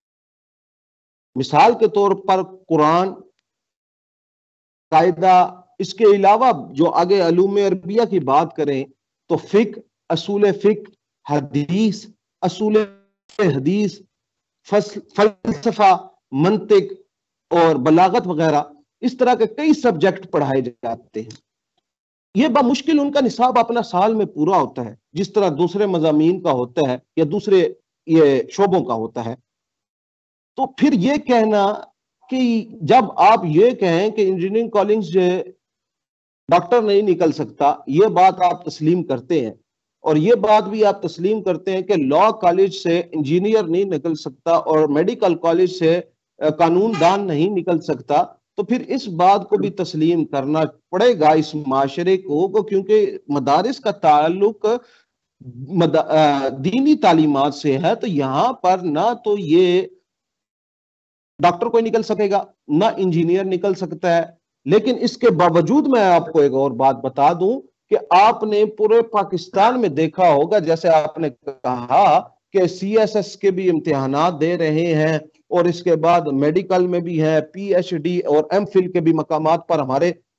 مثال کے طور پر قرآن، قاعدہ، اس کے علاوہ جو آگے علوم عربیہ کی بات کریں تو فقہ، اصول فقہ، حدیث، اصول حدیث، فلسفہ، منطق اور بلاغت وغیرہ، اس طرح کے کئی سبجیکٹ پڑھائے جاتے ہیں. یہ بمشکل ان کا نصاب اپنا سال میں پورا ہوتا ہے، جس طرح دوسرے مضامین کا ہوتا ہے یا دوسرے یہ شعبوں کا ہوتا ہے. تو پھر یہ کہنا کہ جب آپ یہ کہیں کہ انجینئرنگ کالج سے ڈاکٹر نہیں نکل سکتا، یہ بات آپ تسلیم کرتے ہیں، اور یہ بات بھی آپ تسلیم کرتے ہیں کہ لاء کالج سے انجینئر نہیں نکل سکتا اور میڈیکل کالج سے قانون دان نہیں نکل سکتا، تو پھر اس بات کو بھی تسلیم کرنا پڑے گا اس معاشرے کو، کیونکہ مدارس کا تعلق دینی تعلیمات سے ہے. تو یہاں پر نہ تو یہ ڈاکٹر کوئی نکل سکے گا، نہ انجینئر نکل سکتا ہے. لیکن اس کے باوجود میں آپ کو ایک اور بات بتا دوں کہ آپ نے پورے پاکستان میں دیکھا ہوگا، جیسے آپ نے کہا کہ سی ایس ایس کے بھی امتحانات دے رہے ہیں، اور اس کے بعد میڈیکل میں بھی ہے، پی ایچ ڈی اور ایم فل کے بھی مقامات پر ہمارے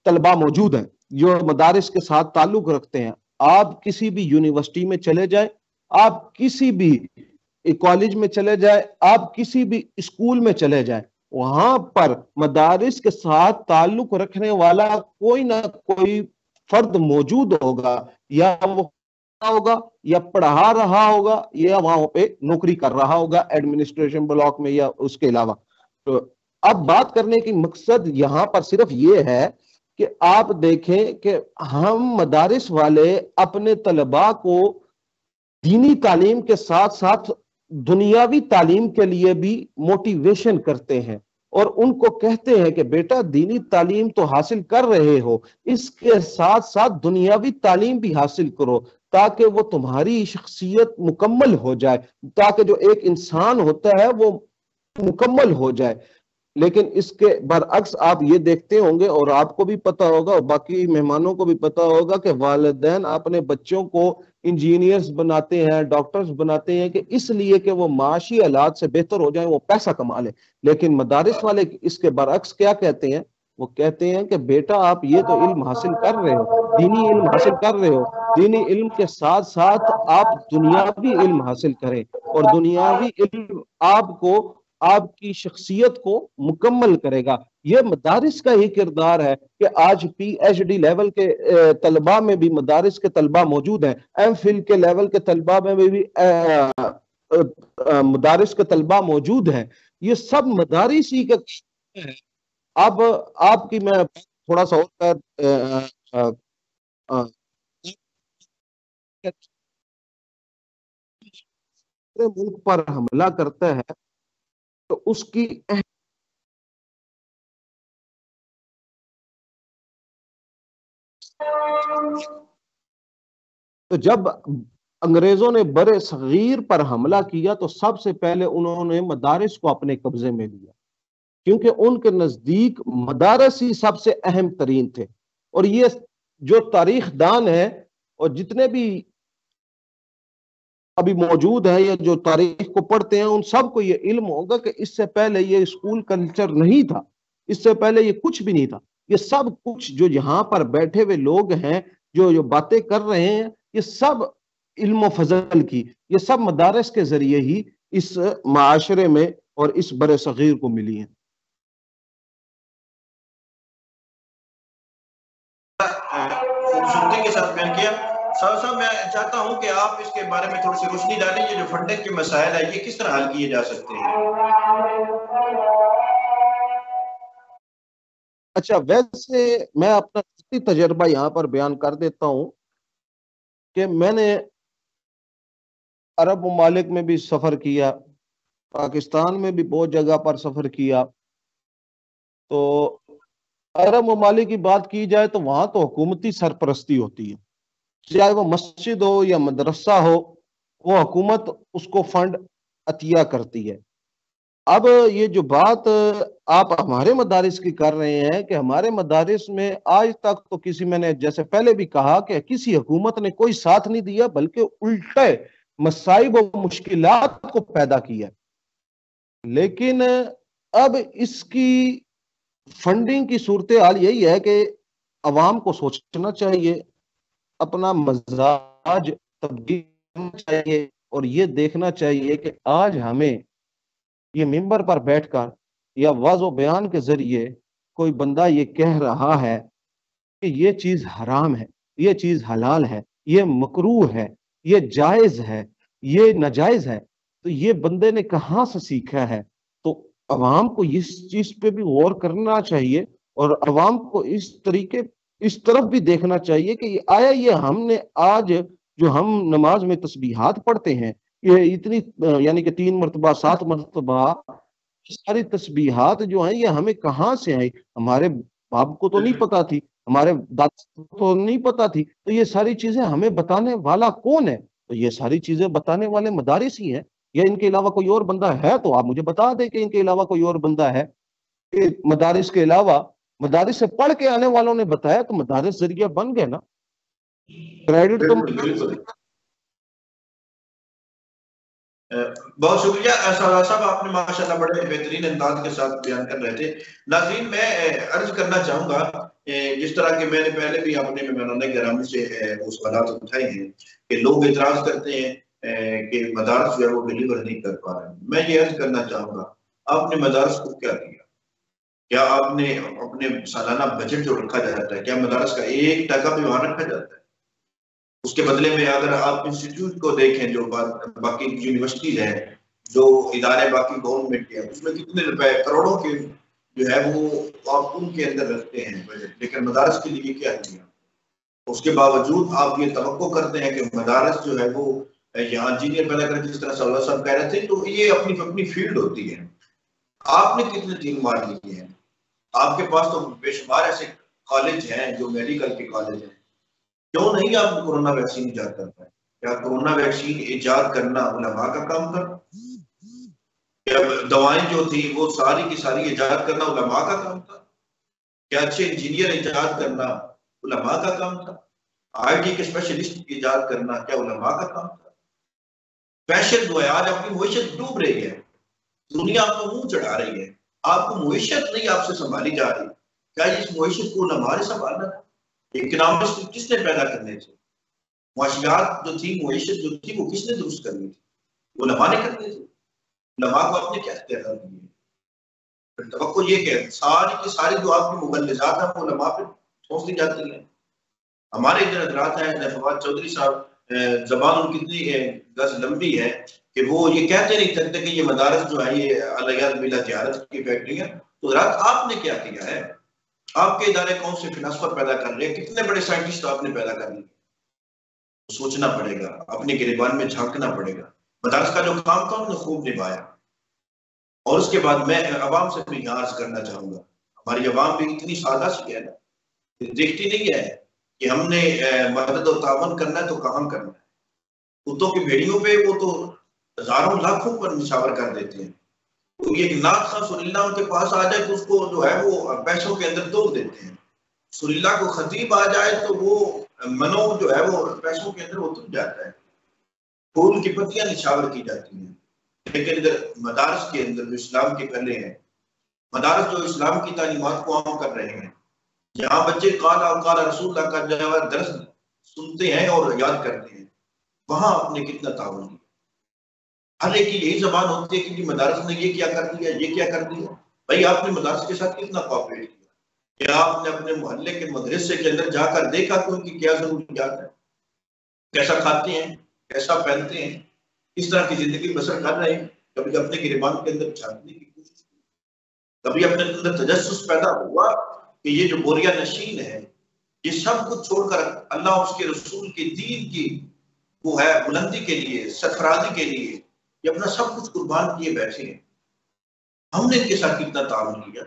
طلبہ موجود ہیں جو مدارس کے ساتھ تعلق رکھتے ہیں. آپ کسی بھی یونیورسٹی میں چلے جائیں, آپ کسی بھی کالج میں چلے جائیں, آپ کسی بھی اسکول میں چلے جائیں, وہاں پر مدارس کے ساتھ تعلق رکھنے والا کوئی نہ کوئی فرد موجود ہوگا, یا وہ ہوگا یا پڑھا رہا ہوگا یا وہاں پہ نوکری کر رہا ہوگا ایڈمنسٹریشن بلاک میں یا اس کے علاوہ. تو اب بات کرنے کی مقصد یہاں پر صرف یہ ہے کہ آپ دیکھیں کہ ہم مدارس والے اپنے طلباء کو دینی تعلیم کے ساتھ ساتھ دنیاوی تعلیم کے لیے بھی موٹیویشن کرتے ہیں, اور ان کو کہتے ہیں کہ بیٹا دینی تعلیم تو حاصل کر رہے ہو, اس کے ساتھ ساتھ دنیاوی تعلیم بھی حاصل کرو تاکہ وہ تمہاری شخصیت مکمل ہو جائے, تاکہ جو ایک انسان ہوتا ہے وہ مکمل ہو جائے. لیکن اس کے برعکس آپ یہ دیکھتے ہوں گے, اور آپ کو بھی پتا ہوگا اور باقی مہمانوں کو بھی پتا ہوگا, کہ والدین اپنے بچوں کو انجینئرز بناتے ہیں, ڈاکٹرز بناتے ہیں کہ اس لیے کہ وہ معاشی حالات سے بہتر ہو جائیں, وہ پیسہ کما لیں. لیکن مدارس والے اس کے برعکس کیا کہتے ہیں؟ وہ کہتے ہیں کہ بیٹا آپ یہ تو علم حاصل کر رہے ہو, دینی علم حاصل کر رہے ہو, دینی علم کے ساتھ ساتھ آپ دنیاوی علم حاصل کریں, اور دنیاوی علم آپ کو آپ کی شخصیت کو مکمل کرے گا. یہ مدارس کا ہی کردار ہے کہ آج پی ایچ ڈی لیول کے طلباء میں بھی مدارس کے طلباء موجود ہیں, ایم فل کے لیول کے طلباء میں بھی مدارس کے طلباء موجود ہیں. یہ سب مدارس ہی کا ہے. اب آپ کی میں تھوڑا سا اور ملک پر حملہ کرتا ہے تو اس کی تو جب انگریزوں نے برے صغیر پر حملہ کیا تو سب سے پہلے انہوں نے مدارس کو اپنے قبضے میں لیا, کیونکہ ان کے نزدیک مدارس ہی سب سے اہم ترین تھے. اور یہ جو تاریخ دان ہے اور جتنے بھی ابھی موجود ہیں یا جو تاریخ کو پڑھتے ہیں, ان سب کو یہ علم ہوگا کہ اس سے پہلے یہ اسکول کلچر نہیں تھا, اس سے پہلے یہ کچھ بھی نہیں تھا. یہ سب کچھ جو یہاں پر بیٹھے ہوئے لوگ ہیں جو باتیں کر رہے ہیں, یہ سب علم و فضل کی, یہ سب مدارس کے ذریعے ہی اس معاشرے میں اور اس برے صغیر کو ملی ہیں. خوبصورتی کے ساتھ بیان کیا. صاحب میں چاہتا ہوں کہ آپ اس کے بارے میں تھوڑی سی روشنی ڈالیں, یہ جو فنڈنگ کے مسائل ہیں یہ کس طرح حل کیے جا سکتے ہیں؟ اچھا, ویسے میں اپنا تجربہ یہاں پر بیان کر دیتا ہوں کہ میں نے عرب ممالک میں بھی سفر کیا, پاکستان میں بھی بہت جگہ پر سفر کیا. تو عرب ممالک کی بات کی جائے تو وہاں تو حکومتی سرپرستی ہوتی ہے, چاہے وہ مسجد ہو یا مدرسہ ہو, وہ حکومت اس کو فنڈ عطیہ کرتی ہے. اب یہ جو بات آپ ہمارے مدارس کی کر رہے ہیں کہ ہمارے مدارس میں آج تک تو کسی, میں نے جیسے پہلے بھی کہا کہ کسی حکومت نے کوئی ساتھ نہیں دیا, بلکہ الٹے مصائب و مشکلات کو پیدا کیا. لیکن اب اس کی فنڈنگ کی صورتحال یہی ہے کہ عوام کو سوچنا چاہیے, اپنا مزاج تبدیل کرنا چاہیے, اور یہ دیکھنا چاہیے کہ آج ہمیں یہ منبر پر بیٹھ کر یا واضح و بیان کے ذریعے کوئی بندہ یہ کہہ رہا ہے کہ یہ چیز حرام ہے, یہ چیز حلال ہے, یہ مکروہ ہے, یہ جائز ہے, یہ ناجائز ہے, تو یہ بندے نے کہاں سے سیکھا ہے؟ تو عوام کو اس چیز پہ بھی غور کرنا چاہیے, اور عوام کو اس طرف بھی دیکھنا چاہیے کہ آیا یہ ہم نے آج جو ہم نماز میں تسبیحات پڑھتے ہیں, یہ اتنی یعنی کہ 3 مرتبہ 7 مرتبہ ساری تسبیحات جو ہیں یہ ہمیں کہاں سے آئی؟ ہمارے باپ کو تو نہیں پتا تھی, ہمارے دادا کو تو نہیں پتا تھی, تو یہ ساری چیزیں ہمیں بتانے والا کون ہے؟ تو یہ ساری چیزیں بتانے والے مدارس ہی ہیں. یا ان کے علاوہ کوئی اور بندہ ہے تو آپ مجھے بتا دیں کہ ان کے علاوہ کوئی اور بندہ ہے. کہ مدارس کے علاوہ مدارس سے پڑھ کے آنے والوں نے بتایا تو مدارس ذریعہ بن گئے نا, کریڈٹ تو. بہت شکریہ صاحب, آپ نے ماشاءاللہ بڑے بہترین انداز کے ساتھ بیان کر رہے تھے. ناظرین میں عرض کرنا چاہوں گا جس طرح کہ میں نے پہلے بھی اپنے مہمانان گرامی سے وہ سوالات اٹھائے ہیں کہ لوگ اعتراض کرتے ہیں کہ مدارس جو ہے وہ ڈلیور نہیں کر پا رہے ہیں. میں یہ عرض کرنا چاہوں گا آپ نے مدارس کو کیا کیا؟ کیا آپ نے اپنے سالانہ بجٹ جو رکھا جاتا ہے کیا مدارس کا 1% بھی وہاں رکھا جاتا ہے؟ اس کے بدلے میں اگر آپ انسٹیٹیوٹ کو دیکھیں جو باقی یونیورسٹیز ہیں جو ادارے باقی گورنمنٹ کے ہیں اس میں کتنے روپے کروڑوں کے جو ہے وہ آپ ان کے اندر رکھتے ہیں بجٹ, لیکن مدارس کے لیے کیا کیا؟ اس کے باوجود آپ یہ توقع کرتے ہیں کہ مدارس جو ہے وہ یہاں انجینئر پیدا کریں, جس طرح صلی صاحب کہہ رہے تھے, تو یہ اپنی فیلڈ ہوتی ہے. آپ نے کتنے تین مار لیے ہیں؟ آپ کے پاس تو بے شمار ایسے کالج ہیں جو میڈیکل کے کالج ہیں, کیوں نہیں آپ کورونا ویکسین ایجاد کر پائے؟ کیا کورونا ویکسین ایجاد کرنا علماء کا کام تھا؟ کیا دوائیں جو تھی وہ ساری کی ساری ایجاد کرنا علماء کا کام تھا؟ کیا اچھے انجینئر ایجاد کرنا علماء کا کام تھا؟ آئی ٹی کے اسپیشلسٹ ایجاد کرنا کیا علماء کا کام تھا؟ فیشن جو ہے آج اپنی معیشت ڈوب رہی ہے, دنیا آپ کو منہ چڑھا رہی ہے, آپ کو معیشت نہیں آپ سے سنبھالی جا رہی, کیا اس معیشت کو علماء نے سنبھالنا تھا؟ اکنامکس کس نے پیدا کرنے تھے؟ معاشیات جو تھی معیشت جو تھی وہ کس نے درست کرنی تھی؟ وہ علماء نے کرنی تھی. علماء کو آپ نے کیا اختیار دیے؟ توقع یہ کہ ساری کی ساری جو آپ کی مغلظات ہیں وہ علماء پہ ٹھونس دی جاتی ہیں. ہمارے ادھر حضرات ہیں فواد چودھری صاحب, زبان ان کتنی گز لمبی ہے کہ وہ یہ کہتے نہیں سکتے کہ یہ مدارس جو ہے یہ علیہ بلا تجارت کی فیکٹری ہے. تو حضرات آپ نے کیا کیا ہے؟ آپ کے ادارے کون سے فلاسفر پیدا کر رہے ہیں؟ کتنے بڑے سائنٹسٹ آپ نے پیدا کر لیے؟ سوچنا پڑے گا, اپنے گریبان میں جھانکنا پڑے گا. مدارس کا جو کام تھا انہوں نے خوب نبھایا. اور اس کے بعد میں عوام سے بھی یہاں عرض کرنا چاہوں گا, ہماری عوام بھی اتنی سادہ سی ہے نا, دیکھتی نہیں ہے کہ ہم نے مدد و تعاون کرنا ہے تو کہاں کرنا ہے. کتوں کی بھیڑیوں پہ وہ تو ہزاروں لاکھوں پر نشاور کر دیتے ہیں. تو یہ نعت خاں سریلا ان کے پاس آ جائے تو اس کو جو ہے وہ پیسوں کے اندر توڑ دیتے ہیں. سریلا کو خطیب آ جائے تو وہ منو جو ہے وہ پیسوں کے اندر اتر جاتا ہے, پھول کی پتیاں نشاور کی جاتی ہیں. لیکن ادھر مدارس کے اندر جو اسلام کے پہلے ہیں, مدارس جو اسلام کی تعلیمات کو عام کر رہے ہیں, جہاں بچے قال رسول اللہ کا درس سنتے ہیں اور یاد کرتے ہیں, وہاں آپ نے کتنا تعاون کیا؟ ہر ایک کی یہی زبان ہوتی ہے کہ مدارس نے یہ کیا کر دیا, یہ کیا کر دیا. بھائی آپ نے مدارس کے ساتھ کتنا کوآپریٹ کیا؟ کیا آپ نے اپنے محلے کے مدرسے کے اندر جا کر دیکھا کہ ان کی کیا ضروریات ہے, کیسا کھاتے ہیں, کیسا پہنتے ہیں, کس طرح کی زندگی بسر کر رہے ہیں؟ کبھی اپنے گریبان کے اندر جھانکنے کی کوشش کی؟ کبھی اپنے اندر تجسس پیدا ہوا کہ یہ جو بوریا نشین ہے یہ سب کچھ چھوڑ کر اللہ اور اس کے رسول کے دین کی وہ ہے بلندی کے لیے, سرفرازی کے لیے یہ اپنا سب کچھ قربان کیے بیٹھے ہیں. ہم نے ان کے ساتھ کتنا تعاون کیا؟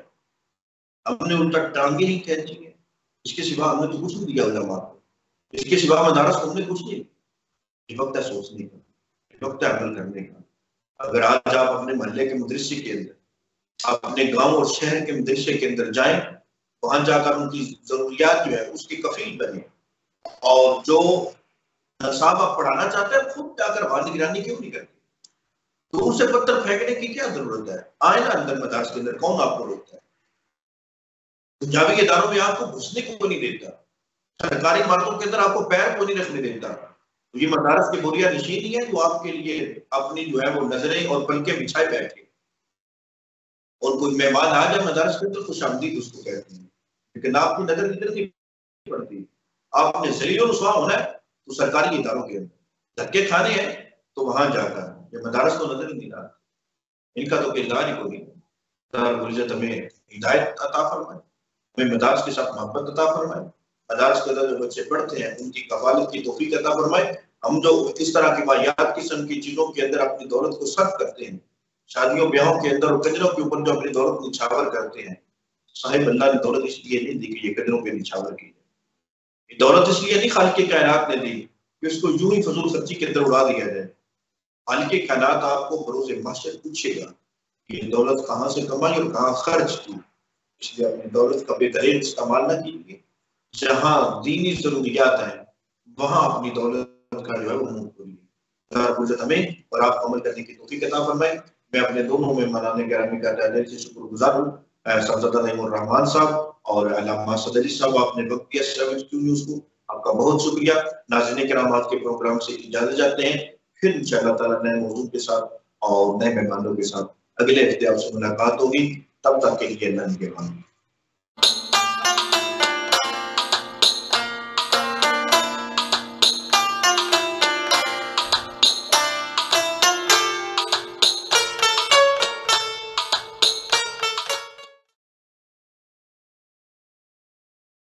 ہم نے الٹا ٹانگیں ہی کھینچی ہیں. اس کے سوا ہم نے تو کچھ نہیں دیا علماء کو, اس کے سوا مدارس کو ہم نے کچھ نہیں. یہ وقت ہے سوچنے کا, یہ وقت ہے عمل کرنے کا. اگر آج آپ اپنے محلے کے مدرسے کے اندر, آپ اپنے گاؤں اور شہر کے مدرسے کے اندر جائیں, وہاں جا کر ان کی ضروریات جو ہے اس کی کفیل بنیں, اور جو صاحب آپ پڑھانا چاہتے ہیں خود جا کر وہاں نگرانی کیوں نہیں کرتے؟ تو ان سے پتھر پھینکنے کی کیا ضرورت ہے؟ آئے نا اندر مدارس کے اندر, کون آپ کو روکتا ہے؟ پنجابی اداروں میں آپ کو گھسنے کو نہیں دیتا, سرکاری عمارتوں کے اندر آپ کو پیر کو نہیں رکھنے دیتا. تو یہ مدارس کے بوریا نشین ہی ہے جو آپ کے لیے اپنی جو ہے وہ نظریں اور پلکیں بچھائے بیٹھے, اور کوئی مہمان آ جائے مدارس کے اندر خوش آمدید اس کو کہتے ہیں, لیکن آپ کی نظر ادھر نہیں پڑتی. آپ نے ذلیل و رسوا ہونا ہے تو سرکاری اداروں کے اندر, دھکے کھانے ہیں تو وہاں جا کر. یہ مدارس کو نظر ہی نہیں آتا, ان کا تو کردار ہی کوئی نہیں. عزت ہمیں ہدایت عطا فرمائے, ہمیں مدارس کے ساتھ محبت عطا فرمائے, مدارس کے اندر جو بچے پڑھتے ہیں ان کی کفالت کی توفیق عطا فرمائے. ہم جو اس طرح کی واحد قسم کی چیزوں کے اندر اپنی دولت کو صرف کرتے ہیں, شادیوں بیاہوں کے اندر اور قدروں کے اوپر جو اپنی دولت نچھاور کرتے ہیں, صاحب اللہ نے دولت اس لیے نہیں دی کہ یہ قدروں پہ نچھاور کی جائے. یہ دولت اس لیے نہیں خالق کائنات نے دی کہ اس کو یوں ہی فضول خرچی کے اندر اڑا دیا جائے. خالق کائنات آپ کو بروز محشر پوچھے گا کہ یہ دولت کہاں سے کمائی اور کہاں خرچ کی. اس لیے اپنی دولت کا بہترین استعمال نہ کیجیے. جہاں دینی ضروریات ہیں وہاں اپنی دولت کا جو ہے وہ منہ کھولیے. ہمیں اور آپ کو عمل کرنے کی توفیق عطا فرمائے. میں اپنے دونوں مہمانان گرامی کا دل سے شکر گزار ہوں. साहबजादा नईमुर रहमान साहब और अल्लामा सदरी साहब, आपने वक्त दिया 72 न्यूज़ को, आपका बहुत शुक्रिया। नाज़रीन किराम, आज के प्रोग्राम से इजाजत चाहते हैं, फिर इंशाअल्लाह ताला नए मौजू के साथ और नए मेहमानों के साथ अगले हफ्ते आपसे मुलाकात होगी। तब तक के लिए अल्लाह के